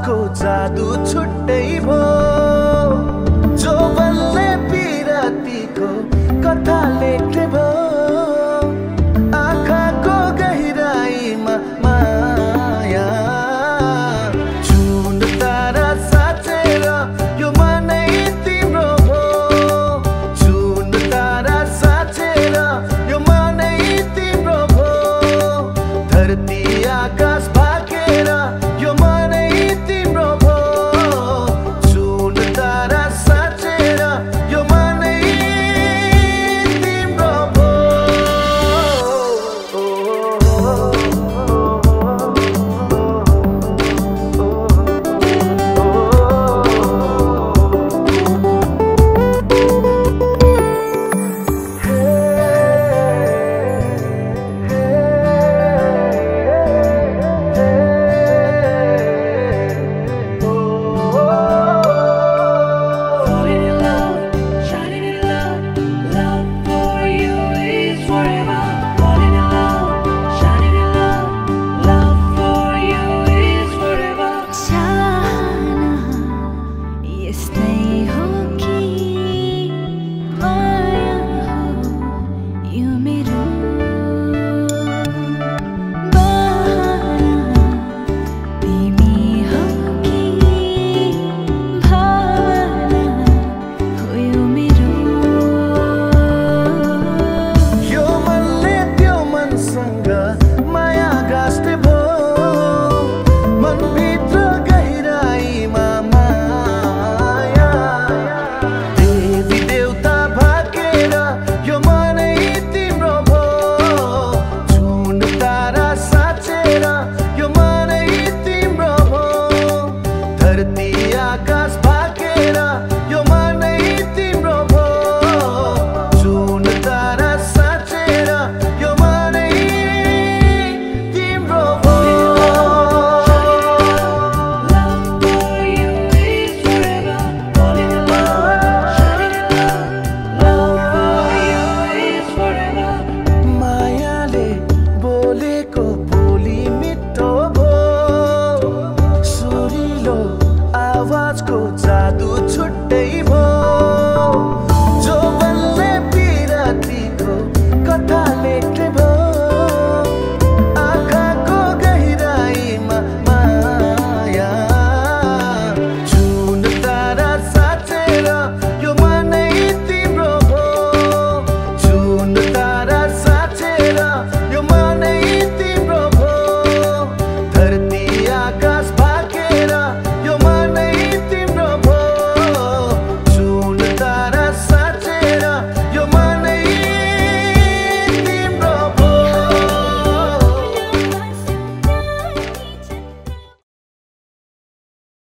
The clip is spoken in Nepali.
को जादू छुट्टै भो जो बल्ले पिराती को कथा लेख्ने भो आँखाको गहिराईमा माया जुन तारा साँचेर यो मनै तिम्रो भो जुन तारा साँचेर यो मनै तिम्रो भो धरती आकाश भागेर यो मनै तिम्रो भो जुन तारा साँचेर यो मनै तिम्रो भो आकाश भागेर यो मनै तिम्रो भो जुन तारा साँचेर यो मनै तिम्रो भो मायाले बोलेको बोली मिठो भो सुरिलो आवाजको